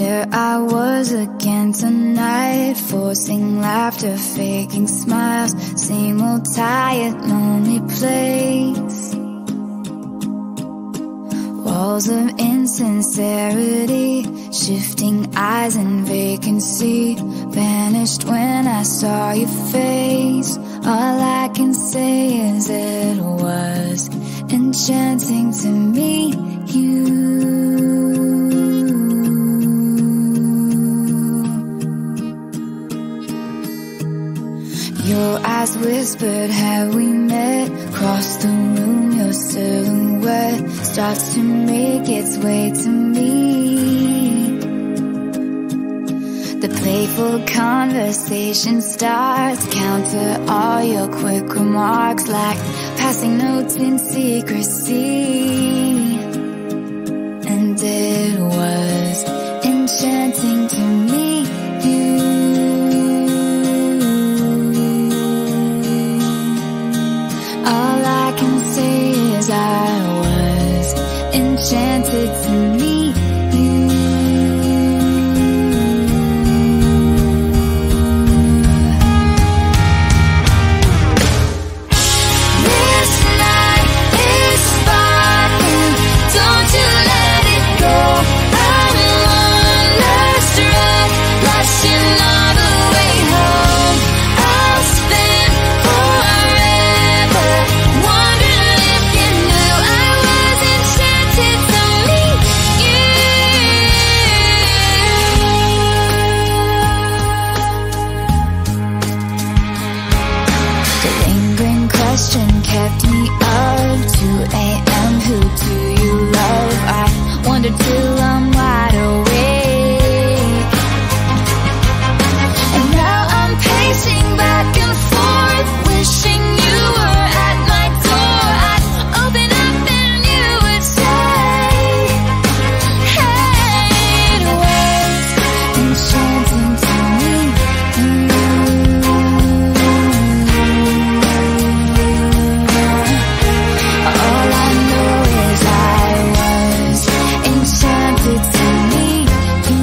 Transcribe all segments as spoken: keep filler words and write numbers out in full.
There I was again tonight, forcing laughter, faking smiles. Same old tired, lonely place. Walls of insincerity, shifting eyes and vacancy. Vanished when I saw your face. All I can say is it was enchanting to meet you. Your eyes whispered, have we met? Across the room, your silhouette starts to make its way to me. The playful conversation starts, counter all your quick remarks like passing notes in secrecy. And it was enchanting to meet you. All I can say is I was enchanted to meet you. This night is sparkling, don't you let it go. I'm one last ride, blushing all the way home. I'll spend forever wondering if you knew I was enchanted to meet you. The lingering question kept me up. two a m Who do you love? I wonder till I'm wide awake. And now I'm pacing back and forth, wishing you were at my door. I'd open up and you would say, hey, it was enchanting to meet you. All I know is I was enchanted to meet you.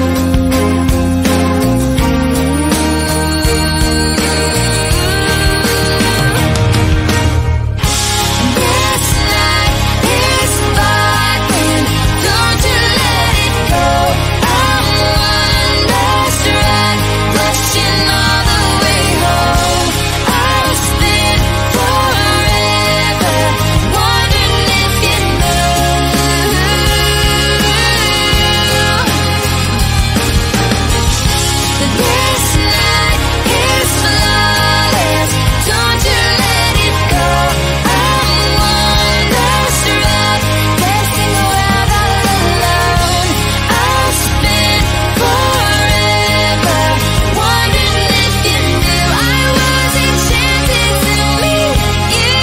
This night is sparkling, don't you let it go. I'm one last ride, blushing all the way home. I'll spend forever wondering if you knew. This night is flawless, don't you let it go. I'm one last ride, dancing around all alone. I'll spend forever wondering if you knew I was enchanted to meet you.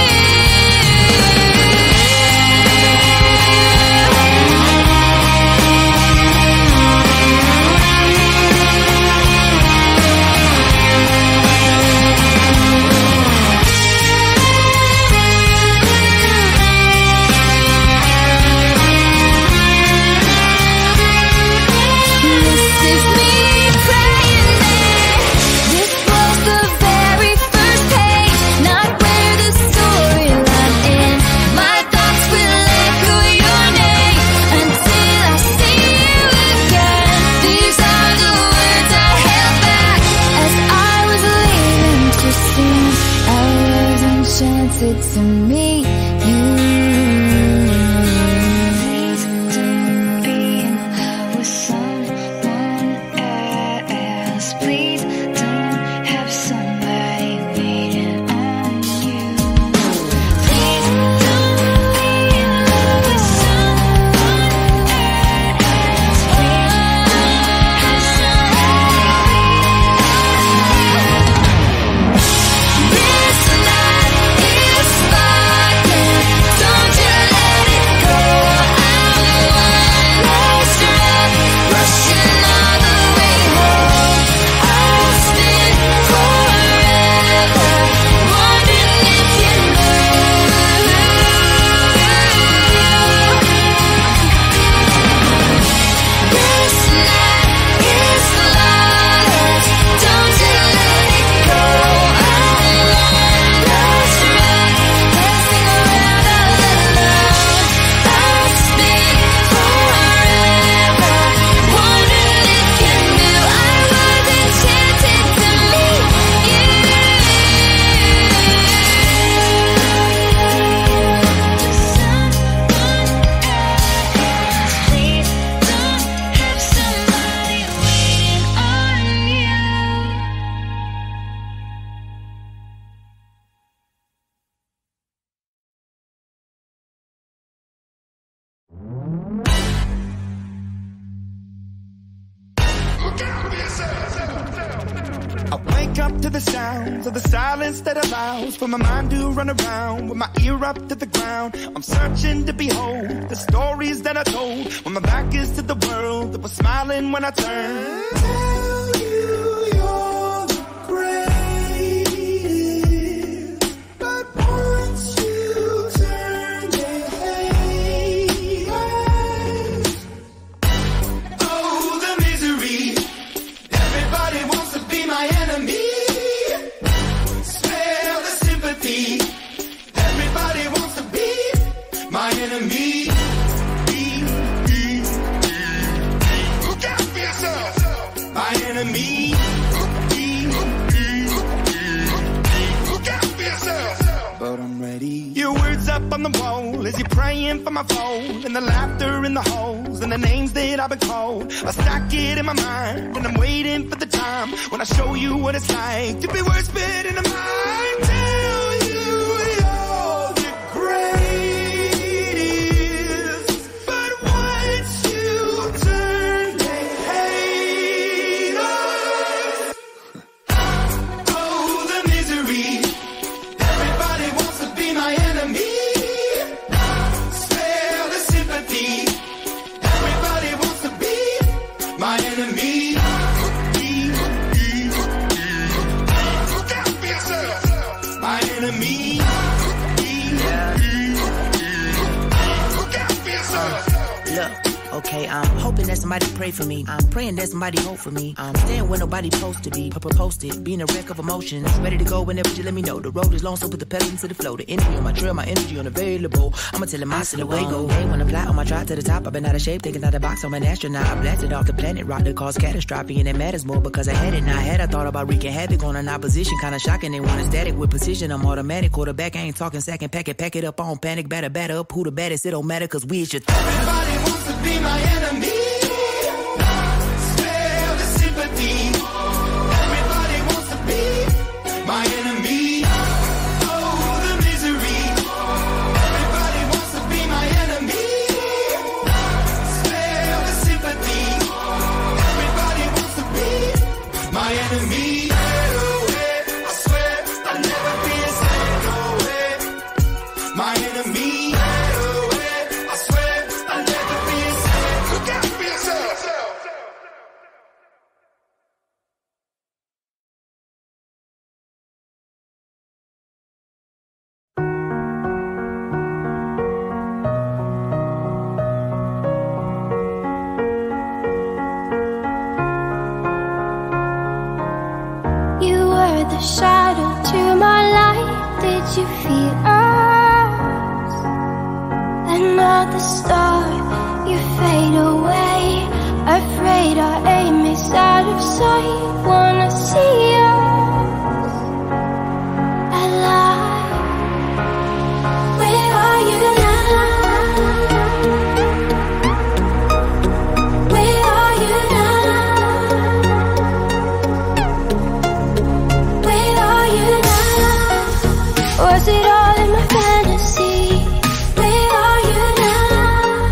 This is me praying that this was the very first page, not where the storyline ends. My thoughts will echo your name until I see you again. These are the words I held back as I was leaving to sing. I was enchanted to meet you. Please don't be in love with someone else. Please don't have somebody waiting on you. Please don't be in love with someone else. Please don't have somebody waiting on you. This night is fire. wake up to the sounds of the silence that allows for my mind to run around with my ear up to the ground. I'm searching to behold the stories that I told when my back is to the world that was smiling when I turned. Tell you you're the greatest, but once you turn they hate us. Oh, the misery. Everybody wants to be my enemy. Spare the sympathy. Everybody wants to be my enemy. Be, be, be. Look out for yourself. My enemy. Be, be, be. Look out for yourself. But I'm ready. Your words up on the wall as you're praying for my phone, and the laughter in the holes and the names that I've been called. I stack it in my mind and I'm waiting for the time when I show you what it's like to be worse fit in the mind. Tell you you're the greatest, but once you turn they hate us. Oh, the misery. Everybody wants to be my enemy. Spare the sympathy. Everybody wants to be my enemy. Be, be, be. Look out for yourself. My enemy. Be, be, be. Look out for yourself. Look, okay, I'm hoping that somebody pray for me. I'm praying that somebody hope for me. I'm staying where nobody supposed to be. Papa posted, being a wreck of emotions. Ready to go whenever you let me know. The road is long, so put the pedal into the flow. The energy on my trail, my energy unavailable. I'ma tell him I still away go. Hey, when I fly on my drive to the top, I've been out of shape, thinking out the box. I'm an astronaut. I blasted off the planet, rock that caused catastrophe, and it matters more because I had it. Now I had I thought about wreaking havoc on an opposition, kinda shocking. They want a static with precision. I'm automatic, quarterback. I ain't talking second, pack it, pack it up on panic, batter, batter up. Who the baddest? It don't matter, cause we is your th- Everybody wants to be my enemy. Spare the sympathy. Everybody wants to be my enemy. Oh, the misery. Everybody wants to be my enemy. Spare the sympathy. Everybody wants to be my enemy. I swear I'll never be a slave, no way. My enemy. I swear I'll never be a slave. Look out for yourself. You were the shadow to my light. Did you feel us? Another star, you fade away. Afraid our aim is out of sight. Wanna see us alive. Where are you now? Where are you now? Where are you now? Was it all in my fantasy? Where are you now?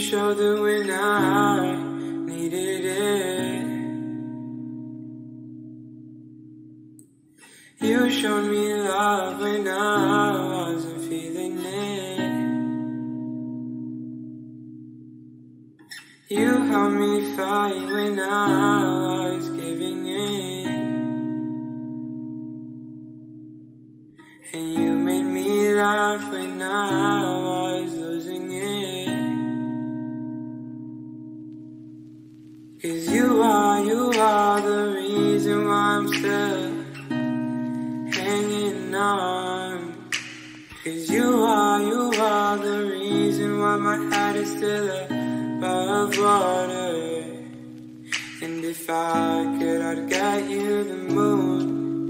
shoulder when I needed it. You showed me love when I wasn't feeling it. You helped me fight when I was giving in. And you made me laugh when I was losing it. 'Cause you are, you are the reason why I'm still hanging on. 'Cause you are, you are the reason why my head is still above water. And if I could, I'd get you the moon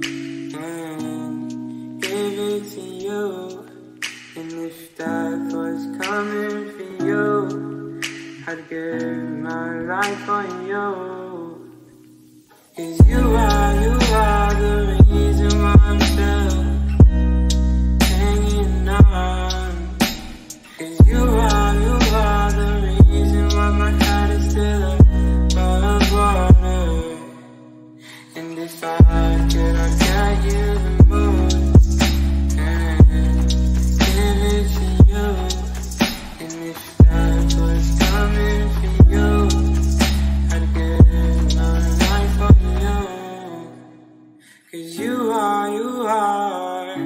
and give it to you. And if death was coming for you, I'd give my life for you. 'Cause you are, you are the reason why I'm still hanging on. 'Cause you are, you are the reason why my head is still above water. And if I could, I'd get you the moon and give it to you. And if that was coming for you, I'd give my life for you. 'Cause you are, you are.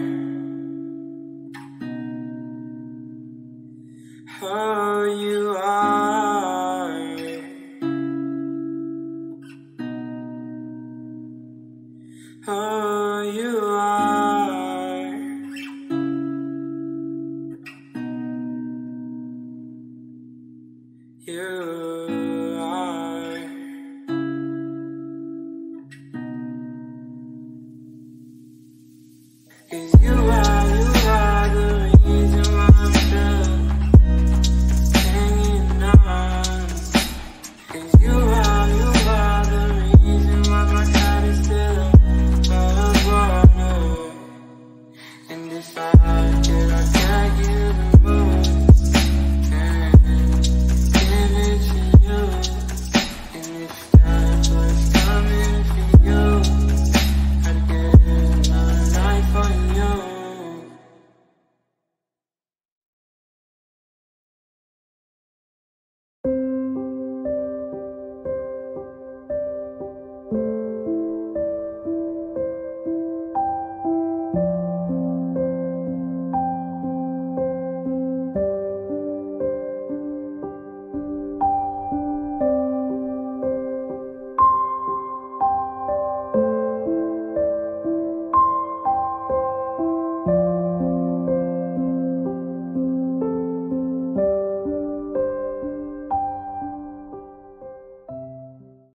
Oh, you are. Oh, you are. You